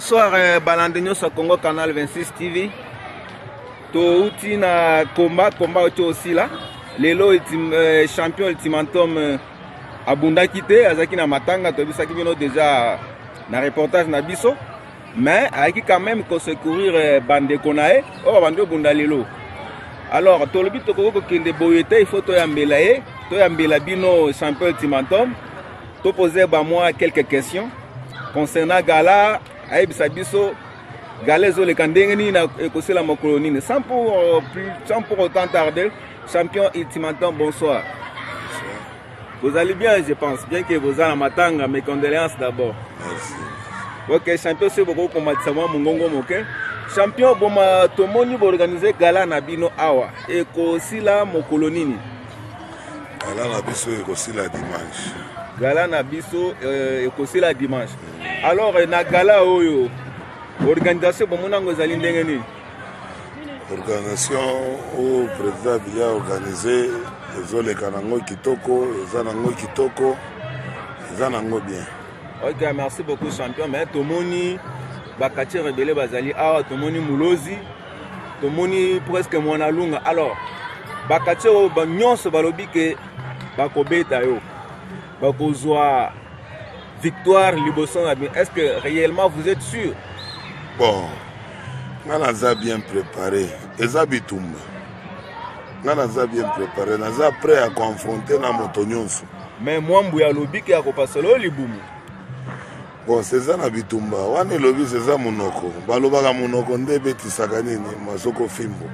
Bonsoir, Balandegno sur Congo Canal 26 TV. Touti na combat aussi là. Lelo champion ultimatum Abunda Kite, Azaki na Matanga, Tobisaki Bino déjà na reportage na biso. Mais avec quand même qu'on secourir Bande Konae, oh Bande Bunda Lelo. Alors, Tolobi Tokoko Kende Boyete, il faut Toyambelaye, Toyambela Bino champion ultimatum. To poser moi quelques questions concernant Gala. Aïe Bisabiso, Galezo le Kandengeni na Ekosela Mokolonine. Sans pour autant tarder, champion ultimatum, bonsoir. Vous allez bien, je pense, bien que vous allez à Matanga, mes condoléances d'abord. Merci. Ok, champion, c'est beaucoup comme Matsama Mungongo Moke. Champion, bon, Tomoni va organiser Gala Nabino Awa, Ekosela Mokolonine. Gala Nabiso Ekosela dimanche. Gala Nabiso Ekosela dimanche. Alors, na Gala Oyo, organisation pour mon angozali ndengeni. Organisation au président Biya organisé, les Kanango Kitoko, les Anango Kitoko, les Anango bien. Ok, merci beaucoup champion. Mais Tomoni, Bakati rebelle Bazali, ah, Tomoni Moulozi, Tomoni presque Mwanalunga. Alors, Bakati au Bagnon se balobi que Bakobeta yo, Bakozwa. Victoire, Liboson, est-ce que réellement vous êtes sûr? Bon, on a bien préparé. Ezabitumba. On a bien préparé. On a prêt à confronter na Motonyonso. Mais moi, je suis lobby qui a passé le Liboumou. Bon, c'est ça na Bitumba. On est lobby, c'est ça Monoko. Balobaga Monoko, ndebeti sakanini, masoko fimbo.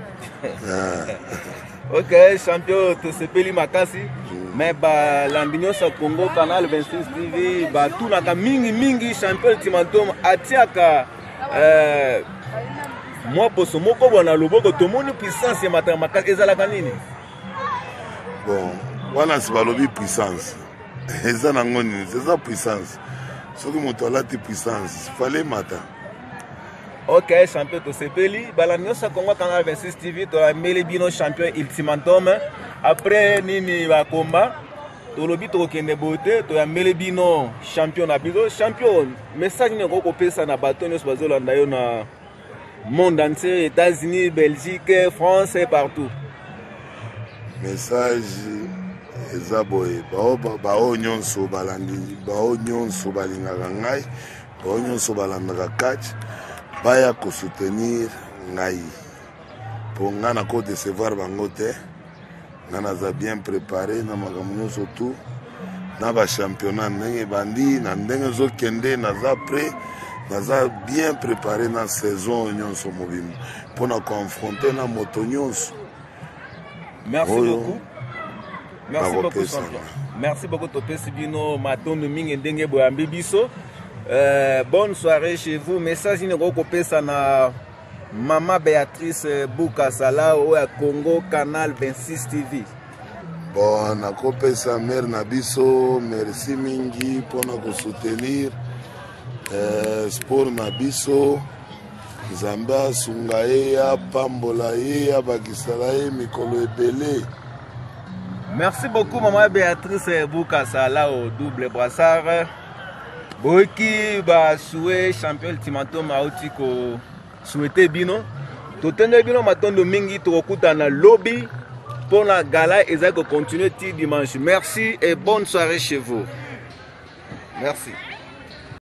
Ok, champion, tu sais pas Makasi. Mais Landegno sur Congo Canal 26 TV, tout n'a mingi champion ultimatum atiaka moi pour ce mot qu'on a le beau tout le monde puissance et mathématiques ezala kanini. Bon, voilà c'est pas lobby puissance. Ezana ngoni, c'est ça puissance. Ce que mon toilette la puissance, fallait matin. Ok, champion to sepeli, Landegno sur Congo Canal 26 TV, tu as mêlé bino champion ultimatum. Après nini va combat, to lobi to kende bote, to ya mêlé bino champion na biso, champion. Message ne ko pesa na bateau nyos bazolanda yo na monde entier, États-Unis, Belgique, France et partout. Message ezaboye bao nyonso balandi, bao nyonso balingaka ngai, bao nyonso balandaka catch, baya ko soutenir ngai. Pour ngana ko décevoir bango te. Nanaza bien préparé, na surtout, na championnat ndenge bandi, na ndenge zo kende, naza prêt, naza bien préparé na saison nyonso mobimba pour na confronter na moto nyonso. Merci beaucoup. Merci beaucoup champion. Merci beaucoup Topesi Bino Matondo mingi ndenge boyambi biso. Bonne soirée chez vous. Message ne ko pesa na Maman Béatrice Boukasala au Congo Canal 26 TV. Bon, na kopé sa mère Nabiso, merci mingi pour nous soutenir. Sport Nabiso, Zamba Sungaea, Pambolaea, Bakisalae, Mikolo Ebele. Merci beaucoup Maman Béatrice Boukasala au double brassard. Boiki ba souhait champion ultimatum autiko. Souhaitez bino, totende bino matondo mingi tokokuta na lobby pour la gala et ça continue dimanche. Merci et bonne soirée chez vous. Merci.